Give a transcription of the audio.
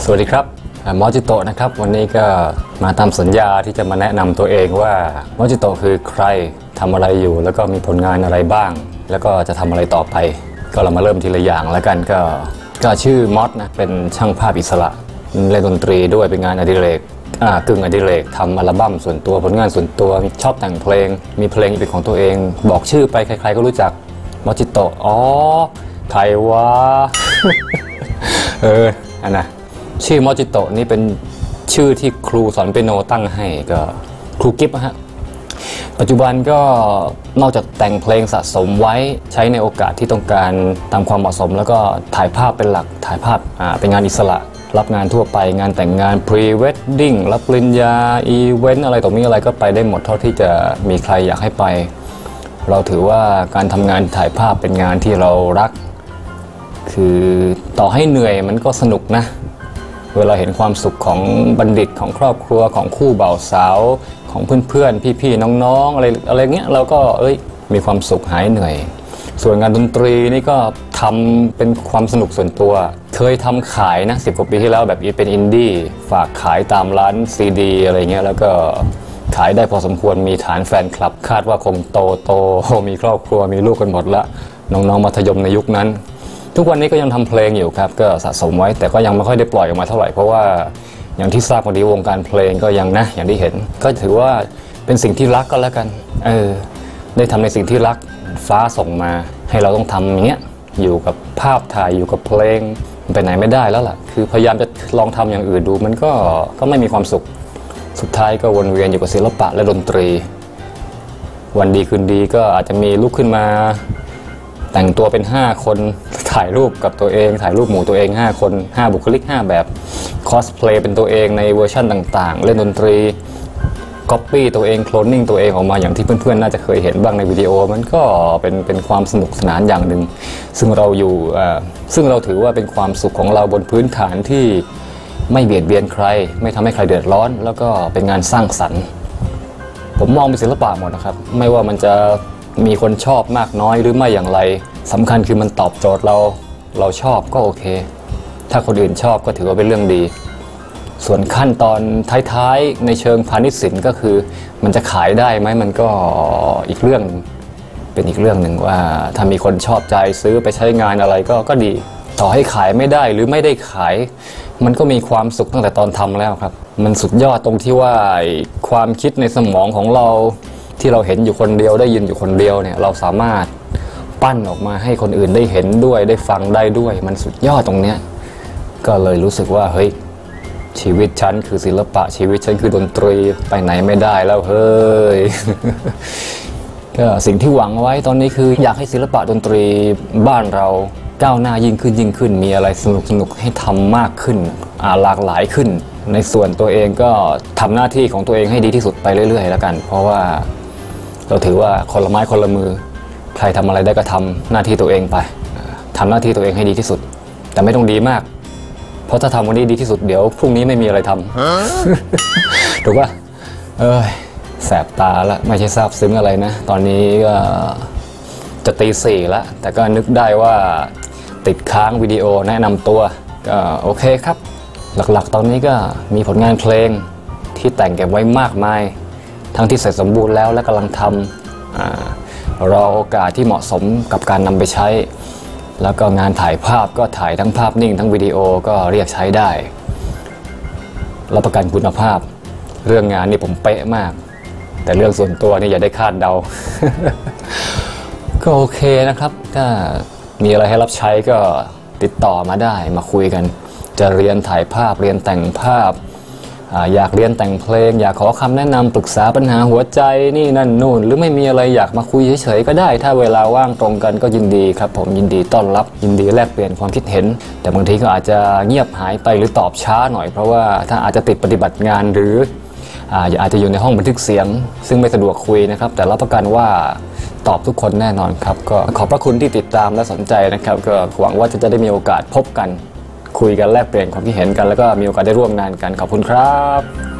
วัสดีครับมอจิโตะนะครับวันนี้ก็มาตามสัญญาที่จะมาแนะนำตัวเองว่ามอจิโตะคือใครทำอะไรอยู่แล้วก็มีผลงานอะไรบ้างแล้วก็จะทำอะไรต่อไปก็เรามาเริ่มทีละอย่างแล้วกันก็ชื่อมอสนะเป็นช่างภาพอิสระเล่นดนตรีด้วยเป็นงานอดิเรกกึ่งอดิเรกทำอัลบั้มส่วนตัวผลงานส่วนตัวชอบแต่งเพลงมีเพลงเป็นของตัวเองบอกชื่อไปใครๆก็รู้จักมอจิโตะอ๋อใครวะ อันนะชื่อมอจิโตะนี่เป็นชื่อที่ครูสอนเปียโนตั้งให้ก็ครูกิฟต์ฮะปัจจุบันก็นอกจากแต่งเพลงสะสมไว้ใช้ในโอกาสที่ต้องการตามความเหมาะสมแล้วก็ถ่ายภาพเป็นหลักถ่ายภาพเป็นงานอิสระรับงานทั่วไปงานแต่งงานพรีเวดดิ้งรับปริญญาอีเวนต์อะไรต่อมีอะไรก็ไปได้หมดเท่าที่จะมีใครอยากให้ไปเราถือว่าการทำงานถ่ายภาพเป็นงานที่เรารักคือต่อให้เหนื่อยมันก็สนุกนะเวลาเห็นความสุขของบัณฑิตของครอบครัวของคู่บ่าวสาวของเพื่อนๆพี่ๆน้องๆอะไรเงี้ยเราก็มีความสุขหายเหนื่อยส่วนงานดนตรีนี่ก็ทำเป็นความสนุกส่วนตัวเคยทำขายนะ10 กว่าปีที่แล้วแบบเป็นอินดี้ฝากขายตามร้านซีดีอะไรเงี้ยแล้วก็ขายได้พอสมควรมีฐานแฟนคลับคาดว่าคงโตมีครอบครัวมีลูกกันหมดละน้องๆมัธยมในยุคนั้นทุกวันนี้ก็ยังทำเพลงอยู่ครับก็สะสมไว้แต่ก็ยังไม่ค่อยได้ปล่อยออกมาเท่าไหร่เพราะว่าอย่างที่ทราบกันดีวงการเพลงก็ยังนะอย่างที่เห็นก็ถือว่าเป็นสิ่งที่รักก็แล้วกันได้ทำในสิ่งที่รักฟ้าส่งมาให้เราต้องทำอย่างเงี้ยอยู่กับภาพถ่ายอยู่กับเพลงไปไหนไม่ได้แล้วล่ะคือพยายามจะลองทำอย่างอื่นดูมันก็ไม่มีความสุขสุดท้ายก็วนเวียนอยู่กับศิลปะและดนตรีวันดีคืนดีก็อาจจะมีลุกขึ้นมาแต่งตัวเป็น5 คนถ่ายรูปกับตัวเองถ่ายรูปหมู่ตัวเอง5 คน5 บุคลิก5 แบบคอสเพลย์เป็นตัวเองในเวอร์ชั่นต่างๆเล่นดนตรีก๊อปปี้ตัวเองโคลนนิ่งตัวเองออกมาอย่างที่เพื่อนๆน่าจะเคยเห็นบ้างในวิดีโอมันก็เป็นความสนุกสนานอย่างหนึ่งซึ่งเราถือว่าเป็นความสุขของเราบนพื้นฐานที่ไม่เบียดเบียนใครไม่ทำให้ใครเดือดร้อนแล้วก็เป็นงานสร้างสรรค์ผมมองเป็นศิลปะหมดนะครับไม่ว่ามันจะมีคนชอบมากน้อยหรือไม่อย่างไรสำคัญคือมันตอบโจทย์เราชอบก็โอเคถ้าคนอื่นชอบก็ถือว่าเป็นเรื่องดีส่วนขั้นตอนท้ายๆในเชิงพาณิชย์ศิลป์ก็คือมันจะขายได้ไหมมันก็อีกเรื่องเป็นอีกเรื่องหนึ่งว่าถ้ามีคนชอบใจซื้อไปใช้งานอะไรก็ดีต่อให้ขายไม่ได้หรือไม่ได้ขายมันก็มีความสุขตั้งแต่ตอนทำแล้วครับมันสุดยอดตรงที่ว่าความคิดในสมองของเราที่เราเห็นอยู่คนเดียวได้ยินอยู่คนเดียวเนี่ยเราสามารถปั้นออกมาให้คนอื่นได้เห็นด้วยได้ฟังได้ด้วยมันสุดยอดตรงเนี้ยก็เลยรู้สึกว่าเฮ้ยชีวิตฉันคือศิลปะชีวิตฉันคือดนตรีไปไหนไม่ได้แล้วเฮ้ย ก็สิ่งที่หวังไว้ตอนนี้คืออยากให้ศิลปะดนตรีบ้านเราก้าวหน้ายิ่งขึ้นมีอะไรสนุกให้ทำมากขึ้นหลากหลายขึ้นในส่วนตัวเองก็ทำหน้าที่ของตัวเองให้ดีที่สุดไปเรื่อยๆแล้วกันเพราะว่าเราถือว่าคนละไม้คนละมือใครทำอะไรได้ก็ทำหน้าที่ตัวเองไปทำหน้าที่ตัวเองให้ดีที่สุดแต่ไม่ต้องดีมากเพราะถ้าทำวันนี้ดีที่สุดเดี๋ยวพรุ่งนี้ไม่มีอะไรทำ ถูกป่ะแสบตาละไม่ใช่ซาบซึ้งอะไรนะตอนนี้ก็จะตี 4แล้วแต่ก็นึกได้ว่าติดค้างวิดีโอแนะนำตัวก็โอเคครับหลักๆตอนนี้ก็มีผลงานเพลงที่แต่งเก็บไว้มากมายทั้งที่เสร็จสมบูรณ์แล้วและกำลังทำรอโอกาสที่เหมาะสมกับการนำไปใช้แล้วก็งานถ่ายภาพก็ถ่ายทั้งภาพนิ่งทั้งวิดีโอก็เรียกใช้ได้รับประกันคุณภาพเรื่องงานนี่ผมเป๊ะมากแต่เรื่องส่วนตัวนี่อย่าได้คาดเดา ก็โอเคนะครับถ้ามีอะไรให้รับใช้ก็ติดต่อมาได้มาคุยกันจะเรียนถ่ายภาพเรียนแต่งภาพอยากเรียนแต่งเพลงอยากขอคำแนะนำปรึกษาปัญหาหัวใจนี่นั่นนู่นหรือไม่มีอะไรอยากมาคุยเฉยๆก็ได้ถ้าเวลาว่างตรงกันก็ยินดีครับผมยินดีต้อนรับยินดีแลกเปลี่ยนความคิดเห็นแต่บางทีก็อาจจะเงียบหายไปหรือตอบช้าหน่อยเพราะว่าถ้าอาจจะติดปฏิบัติงานหรืออาจจะอยู่ในห้องบันทึกเสียงซึ่งไม่สะดวกคุยนะครับแต่รับประกันว่าตอบทุกคนแน่นอนครับก็ขอบพระคุณที่ติดตามและสนใจนะครับก็หวังว่าจะได้มีโอกาสพบกันคุยกันแลกเปลี่ยนความคิดเห็นกันแล้วก็มีโอกาสได้ร่วมงานกันขอบคุณครับ